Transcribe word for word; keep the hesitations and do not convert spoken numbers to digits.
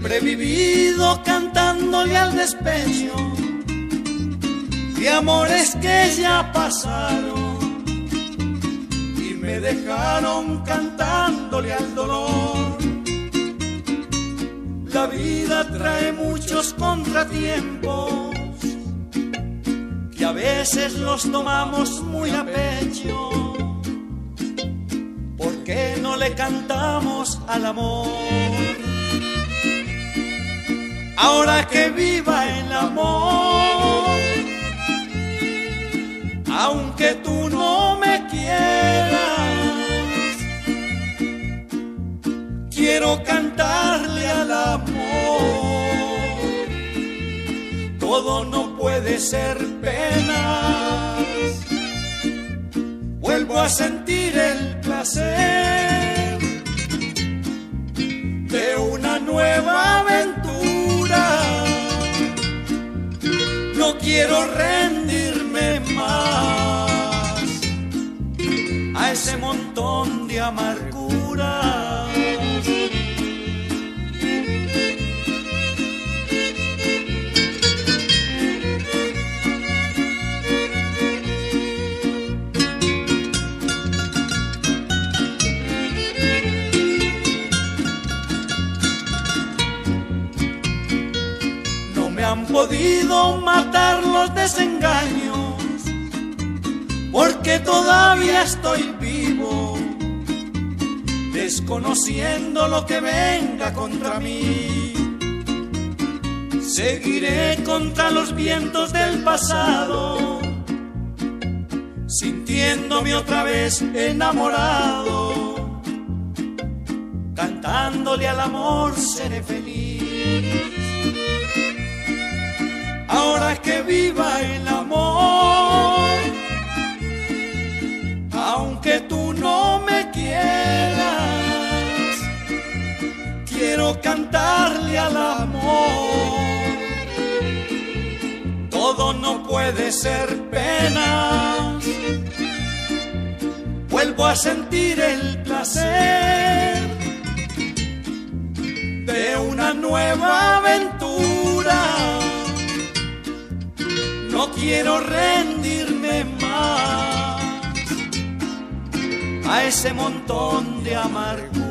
Siempre he vivido cantándole al despecho de amores que ya pasaron y me dejaron cantándole al dolor. La vida trae muchos contratiempos que a veces los tomamos muy a pecho. ¿Por qué no le cantamos al amor? Ahora que viva el amor, aunque tú no me quieras, quiero cantarle al amor. Todo no puede ser penas, vuelvo a sentir el placer de una nueva aventura. No quiero rendirme más a ese montón de amarguras. Han podido matar los desengaños, porque todavía estoy vivo, desconociendo lo que venga contra mí. Seguiré contra los vientos del pasado, sintiéndome otra vez enamorado, cantándole al amor seré feliz. Ahora que viva el amor, aunque tú no me quieras, quiero cantarle al amor. Todo no puede ser penas, vuelvo a sentir el placer de una nueva aventura. No quiero rendirme más a ese montón de amargura.